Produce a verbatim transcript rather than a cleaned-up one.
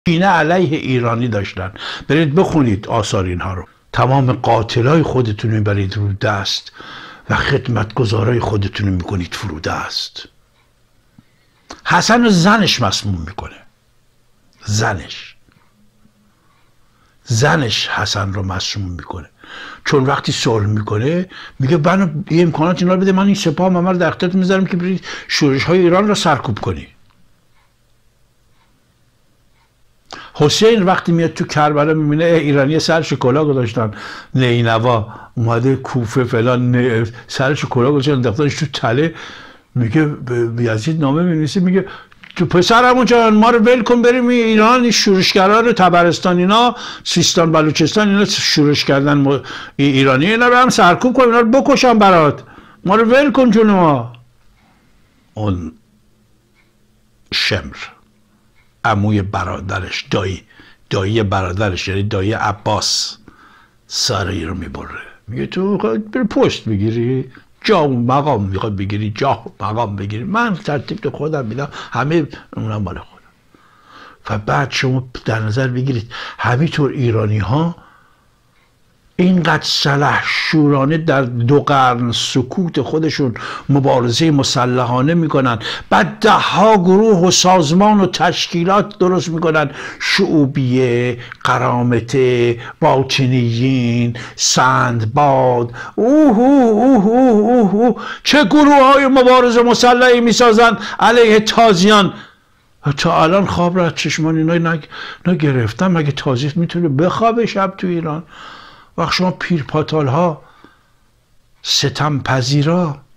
کینه علیه ایرانی داشتن. برید بخونید آثار اینها رو. تمام قاتلای خودتون رو برید رو دست و خدمتگزارای خودتون رو میکنید فرو دست. حسن رو زنش مسموم میکنه. زنش زنش حسن رو مسموم میکنه، چون وقتی صلح میکنه میگه منو یه امکانات اینا رو بده، من این سپاه ممر در اختیارت میذارم که برید شورش های ایران رو سرکوب کنی. حسین وقتی میاد تو کربلا میبینه ایرانی سرش کلاه گذاشتن، نینوا اومده کوفه فلان سرش کلاه گذاشتن انداختنش تو تله، میگه به یزید نامه می‌نویسه میگه تو پسرمون جان ما رو ول کن بریم ایران، این شورشگرا رو تبرستان اینا سیستان بلوچستان اینا شورش کردن ایرانی اینا رو هم سرکوب کن، اینا رو بکشن برات، ما رو ول کن جون ما. اون شمر عموی برادرش، دایی دایی برادرش یعنی دایی عباس ساری رو میبره، میگه تو بری پشت بگیری، جا و مقام میخواد بگیری، جا و مقام بگیری، من ترتیب تو خودم میدم، همه اونم مال خودم. و بعد شما در نظر بگیرید همینطور ایرانی ها اینقدر سلح شورانه در دو قرن سکوت خودشون مبارزه مسلحانه میکنن، بعد ده ها گروه و سازمان و تشکیلات درست میکنن، شعوبیه، قرامته، باطنیین، سندباد، اوه اوه اوه اوه چه گروه های مبارزه مسلحی میسازن علیه تازیان. تا الان خواب را چشمان اینا نگرفتن. مگه تازی میتونه بخوابه شب تو ایران؟ وقت شما پیرپاتال ها، ستم پذیرا،